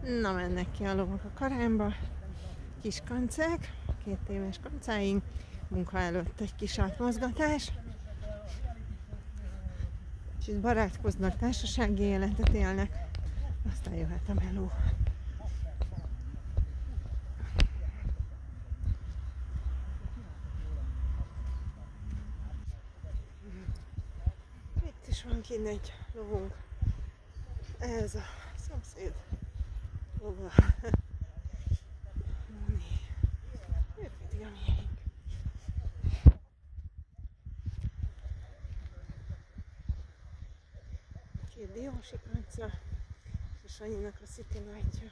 Na, mennek ki a lovak a karámba. Kis kancák, 2 éves kancáink. Munka előtt egy kis átmozgatás. És itt barátkoznak, társasági életet élnek. Aztán jöhet a meló. Itt is van kint egy lovunk. Ez a szomszéd lova. Ők pedig a miénk. Két diósi kanca, és Sanyinak a City Light-ja.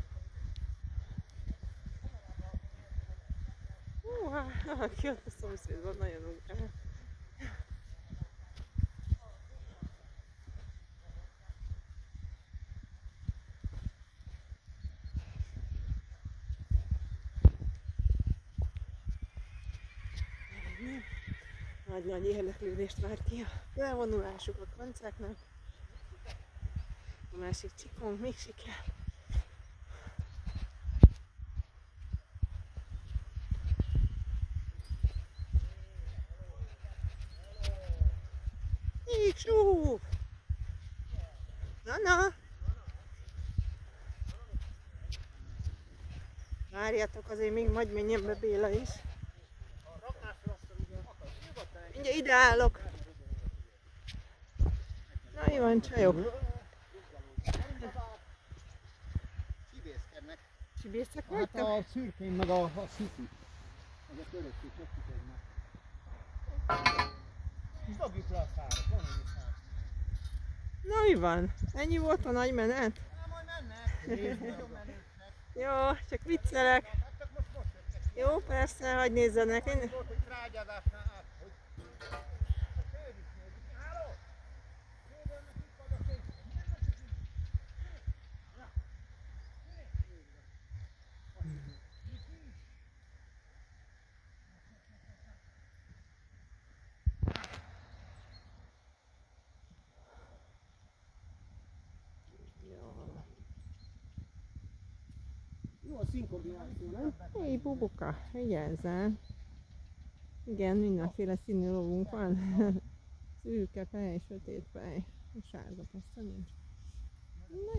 Aki ott a szomszédban nagyon ugrál. Nagy érdeklődést vár ki a elvonulásuk a kancáknak. A másik csikónk még siker. Iksú! Na! Várjátok, azért még majd menjen be Béla is. Mindjárt ide állok. Na, jó van, csajok. Csibészkednek. Csibészek Hát vagytok? a szürkén meg a szifi. Ezek örökké csökkik egymást. Dobjuk le a szárat, van ennyi szár. Na, mi van? Ennyi volt a nagy menet? Nem, majd mennek. Jó, csak viccelek. Jó, persze, hadd nézzenek. Én... Volt, hogy trágyadásnál át, hogy... Háló! Kérdőnek itt vagy a fény. Jó a színkombináció, nem? Hé, bubuka, vigyázzál. Igen, mindenféle színű lovunk van. Szürke fej, sötét fej, sárga persze nincs.